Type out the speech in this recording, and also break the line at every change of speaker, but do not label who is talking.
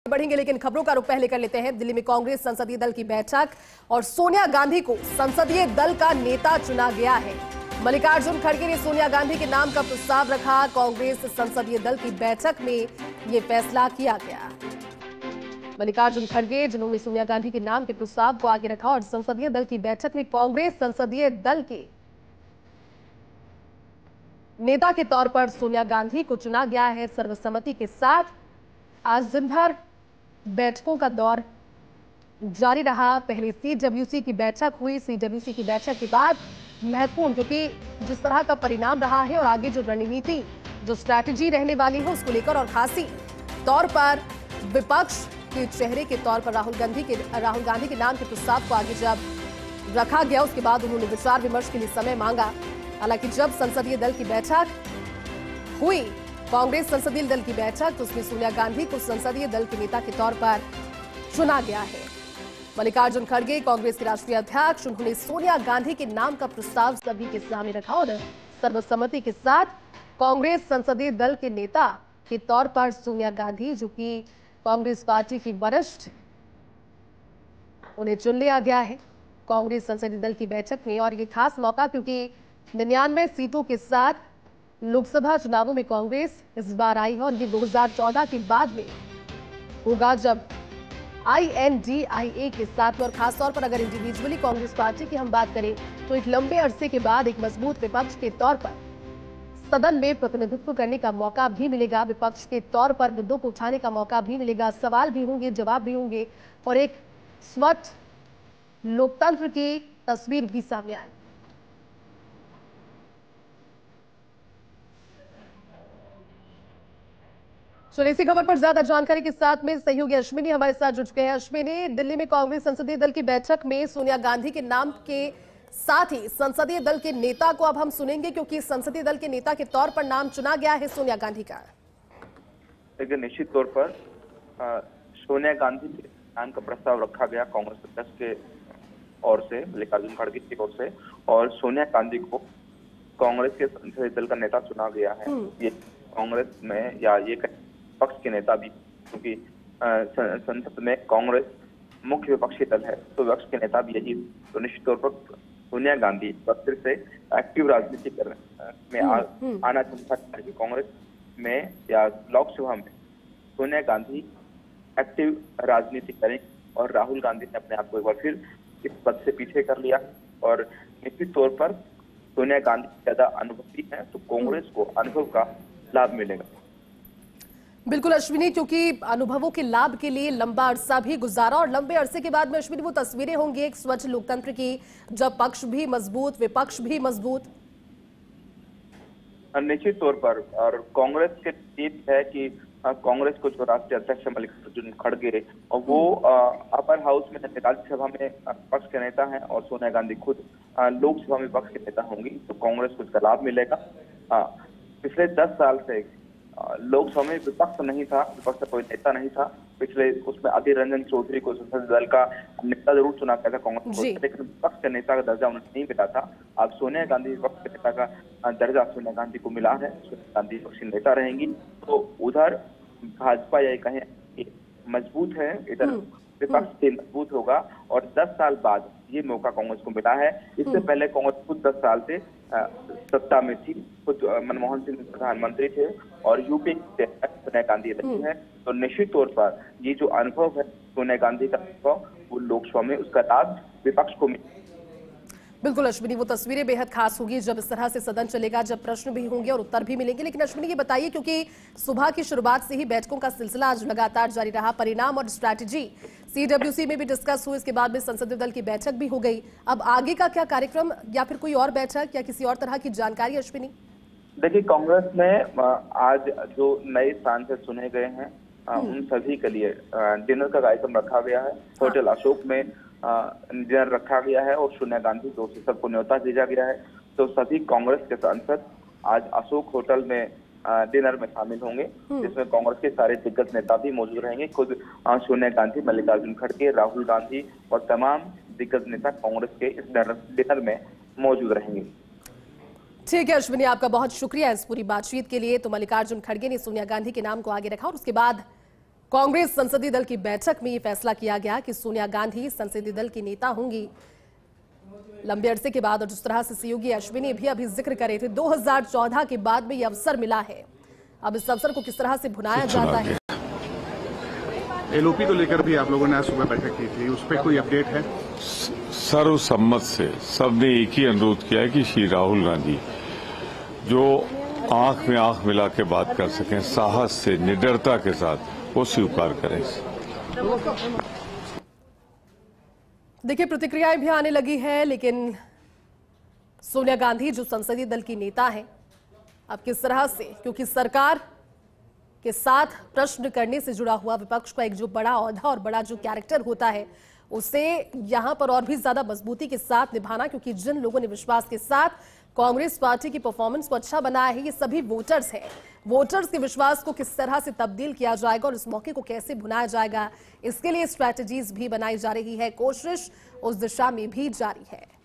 बढ़ेंगे, लेकिन खबरों का रुख पहले कर लेते हैं। दिल्ली में कांग्रेस संसदीय दल की बैठक और सोनिया गांधी को संसदीय दल का नेता चुना गया है। मल्लिकार्जुन खड़गे ने सोनिया गांधी के नाम का प्रस्ताव रखा। कांग्रेस संसदीय दल की बैठक में यह फैसला किया गया। मल्लिकार्जुन खड़गे जिन्होंने सोनिया गांधी के नाम के प्रस्ताव को आगे रखा और संसदीय दल की बैठक में कांग्रेस संसदीय दल के नेता के तौर पर सोनिया गांधी को चुना गया है सर्वसम्मति के साथ। आज दिन भर बैठकों का दौर जारी रहा। पहले सीडब्ल्यूसी की बैठक हुई। सीडब्ल्यूसी की बैठक के बाद महत्वपूर्ण, क्योंकि जिस तरह का परिणाम रहा है और आगे जो रणनीति, जो स्ट्रैटेजी रहने वाली है उसको लेकर, और खासी तौर पर विपक्ष के चेहरे के तौर पर राहुल गांधी के नाम के प्रस्ताव को आगे जब रखा गया, उसके बाद उन्होंने विचार विमर्श के लिए समय मांगा। हालांकि जब संसदीय दल की बैठक हुई, कांग्रेस संसदीय दल की बैठक, तो उसमें सोनिया गांधी को संसदीय दल के नेता के तौर पर चुना गया है। मल्लिकार्जुन खड़गे कांग्रेस के राष्ट्रीय अध्यक्ष, उन्होंने सोनिया गांधी के नाम का प्रस्ताव सभी के सामने रखा और सर्वसम्मति के साथ कांग्रेस संसदीय दल के नेता के तौर पर सोनिया गांधी, जो कि कांग्रेस पार्टी की वरिष्ठ, उन्हें चुन लिया गया है कांग्रेस संसदीय दल की बैठक में। और ये खास मौका, क्योंकि 99 सीटों के साथ लोकसभा चुनावों में कांग्रेस इस बार आई है और ये 2014 के बाद में होगा जब INDIA के साथ। और खासतौर पर अगर इंडिविजुअली कांग्रेस पार्टी की हम बात करें तो एक लंबे अरसे के बाद एक मजबूत विपक्ष के तौर पर सदन में प्रतिनिधित्व करने का मौका भी मिलेगा। विपक्ष के तौर पर मुद्दों को उठाने का मौका भी मिलेगा। सवाल भी होंगे, जवाब भी होंगे और एक स्वच्छ लोकतंत्र की तस्वीर भी सामने आई। चलिए, इसी खबर पर ज्यादा जानकारी के साथ में सहयोगी अश्विनी हमारे साथ जुड़ चुके हैं। अश्विनी, दिल्ली में कांग्रेस संसदीय दल की बैठक में सोनिया गांधी के नाम के साथ ही संसदीय दल के नेता को अब हम सुनेंगे, क्योंकि संसदीय दल के नेता के तौर पर नाम चुना गया है सोनिया गांधी का।
लेकिन निश्चित तौर पर सोनिया गांधी के नाम का प्रस्ताव रखा गया कांग्रेस अध्यक्ष के ओर से, मल्लिकार्जुन खड़गे की ओर से, और सोनिया गांधी को कांग्रेस के संसदीय दल का नेता चुना गया है। ये कांग्रेस में या ये पक्ष के नेता भी, क्योंकि संसद में कांग्रेस मुख्य विपक्षी दल है, तो विपक्ष के नेता भी यही। तो निश्चित तौर पर सोनिया गांधी फिर से एक्टिव राजनीति में आना चाहता है। कांग्रेस में या लोकसभा में सोनिया गांधी एक्टिव राजनीति करें, और राहुल गांधी ने अपने आप को एक बार फिर इस पद से पीछे कर लिया। और निश्चित तौर पर सोनिया गांधी ज्यादा अनुभवी है, तो कांग्रेस को अनुभव का लाभ मिलेगा।
बिल्कुल अश्विनी, क्योंकि अनुभवों के लाभ के लिए लंबा अरसा भी गुजारा, और लंबे अरसे के बाद में अश्विनी वो तस्वीरें होंगी एक स्वच्छ लोकतंत्र की, जब पक्ष भी मजबूत, विपक्ष भी मजबूत।
निश्चित तौर पर, और कांग्रेस के टीम है कि कांग्रेस को जो राष्ट्रीय अध्यक्ष मल्लिकार्जुन खड़गे, और वो अपर हाउस में राज्यसभा में पक्ष के नेता हैं, और सोनिया गांधी खुद लोकसभा में पक्ष के नेता होंगी, तो कांग्रेस को इसका लाभ मिलेगा। पिछले 10 साल से लोकसभा में विपक्ष नहीं था, विपक्ष का कोई नेता नहीं था। पिछले उसमें अधीर रंजन चौधरी को संसदीय दल का नेता जरूर चुना गया था कांग्रेस को, लेकिन विपक्ष के नेता का दर्जा उन्हें नहीं मिला था। अब सोनिया गांधी विपक्ष के नेता का दर्जा सोनिया गांधी को मिला है। सोनिया गांधी विपक्षी नेता रहेंगी, तो उधर भाजपा या कहें मजबूत है, इधर विपक्ष से मजबूत होगा। और 10 साल बाद ये मौका कांग्रेस को मिला है। इससे पहले कांग्रेस खुद 10 साल से सत्ता में थी, खुद मनमोहन सिंह प्रधानमंत्री थे, और यूपी से सोनिया गांधी रही है। तो निश्चित तौर पर ये जो अनुभव है सोनिया गांधी का अनुभव, वो लोकसभा में उसका लाभ विपक्ष को मिला।
बिल्कुल अश्विनी, वो तस्वीरें बेहद खास होगी जब इस तरह से सदन चलेगा, जब प्रश्न भी होंगे और उत्तर भी मिलेंगे। लेकिन अश्विनी ये बताइए, क्योंकि सुबह की शुरुआत से ही बैठकों का सिलसिला आज लगातार जारी रहा, परिणाम और स्ट्रैटेजी सीडब्ल्यूसी में भी डिस्कस हुई, इसके बाद में संसदीय दल की बैठक भी हो गई। अब आगे का क्या कार्यक्रम, या फिर कोई और बैठक या किसी और तरह की जानकारी अश्विनी?
देखिए, कांग्रेस में आज जो नए सांसद चुने गए हैं उन सभी के लिए डिनर का कार्यक्रम रखा गया है। होटल अशोक में डिनर रखा गया है, और सोनिया गांधी को सबको न्योता भेजा गया है। तो सभी कांग्रेस के सांसद आज अशोक होटल में डिनर में शामिल होंगे, जिसमें कांग्रेस के सारे दिग्गज नेता भी मौजूद रहेंगे। खुद सोनिया गांधी, मल्लिकार्जुन खड़गे, राहुल गांधी और तमाम दिग्गज नेता कांग्रेस के इस डिनर में मौजूद रहेंगे।
ठीक है अश्विनी, आपका बहुत शुक्रिया इस पूरी बातचीत के लिए। तो मल्लिकार्जुन खड़गे ने सोनिया गांधी के नाम को आगे रखा और उसके बाद कांग्रेस संसदीय दल की बैठक में यह फैसला किया गया कि सोनिया गांधी संसदीय दल की नेता होंगी लंबे अरसे के बाद। और जिस तरह से सहयोगी अश्विनी भी अभी जिक्र करे थे, 2014 के बाद में यह अवसर मिला है। अब इस अवसर को किस तरह से भुनाया जाता है।
एलओपी को लेकर भी आप लोगों ने आज सुबह बैठक की थी, उस पर कोई अपडेट है?
सर्वसम्मत से सबने एक ही अनुरोध किया है कि श्री राहुल गांधी जो आंख में आंख मिला के बात कर सकें, साहस से, निडरता के साथ, वो स्वीकार करें।
देखिए, प्रतिक्रियाएं भी आने लगी है, लेकिन सोनिया गांधी जो संसदीय दल की नेता हैं, अब किस तरह से, क्योंकि सरकार के साथ प्रश्न करने से जुड़ा हुआ विपक्ष का एक जो बड़ा औहदा और बड़ा जो कैरेक्टर होता है, उसे यहां पर और भी ज्यादा मजबूती के साथ निभाना, क्योंकि जिन लोगों ने विश्वास के साथ कांग्रेस पार्टी की परफॉर्मेंस को अच्छा बनाया है, ये सभी वोटर्स हैं। वोटर्स के विश्वास को किस तरह से तब्दील किया जाएगा और इस मौके को कैसे भुनाया जाएगा, इसके लिए स्ट्रैटेजीज भी बनाई जा रही है। कोशिश उस दिशा में भी जारी है।